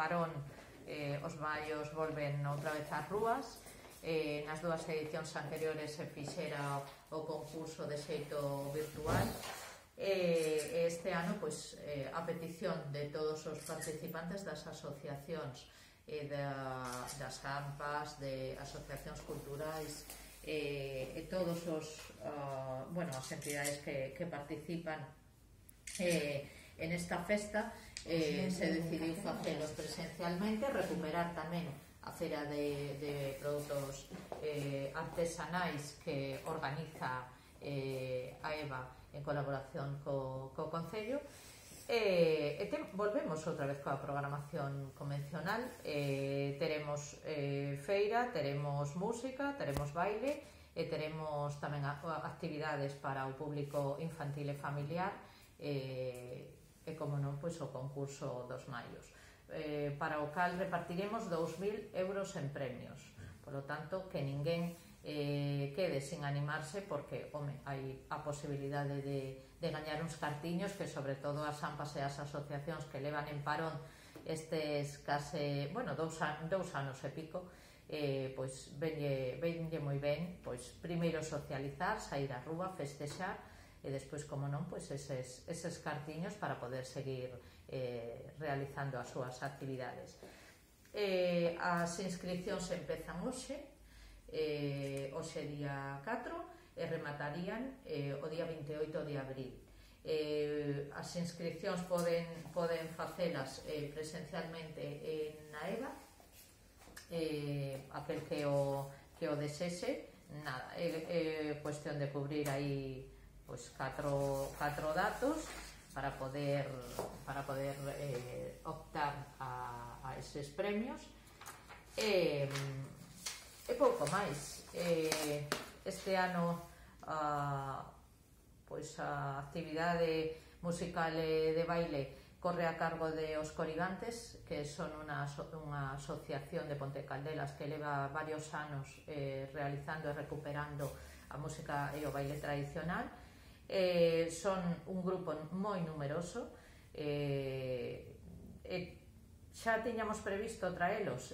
parón os maios volven outra vez ás rúas. Nas dúas edicións anteriores se fixera o concurso de xeito virtual. Este ano, pois, a petición de todos os participantes das asociacións, das AMPAs, de asociacións culturais, e todos os, as entidades que participan en esta festa, se decidiu facelos presencialmente, recuperar tamén a feira de produtos artesanais que organiza a EVA en colaboración co Concello. Volvemos outra vez coa programación convencional. Teremos feira, teremos música, teremos baile e teremos tamén actividades para o público infantil e familiar e, como non, pois o concurso dos maios, para o cal repartiremos 2.000 euros en premios. Por lo tanto, que ninguén quede sin animarse, porque, hai a posibilidade de gañar uns cartiños que, sobre todo, as AMPAs e as asociacións que levan en parón estes case, dous anos e pico, pois venlle moi ben, pois primeiro socializar, sair á rúa, festexar, e despois, como non, pois eses cartiños para poder seguir realizando as súas actividades. As inscripcións empezan hoxe día 4, e rematarían o día 28 de abril. As inscripcións poden facelas presencialmente na EVA, aquel que o desexe. Nada, é cuestión de cubrir aí pois 4 datos para poder optar a eses premios. E pouco máis. Este ano pois a actividade musical e de baile corre a cargo de Os Corigantes, que son unha asociación de Ponte Caldelas que leva varios anos realizando e recuperando a música e o baile tradicional. Son un grupo moi numeroso. Xa tiñamos previsto traelos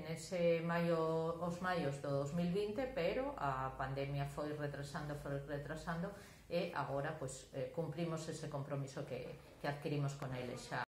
os maios do 2020, pero a pandemia foi retrasando e agora pois cumprimos ese compromiso que adquirimos con eles xa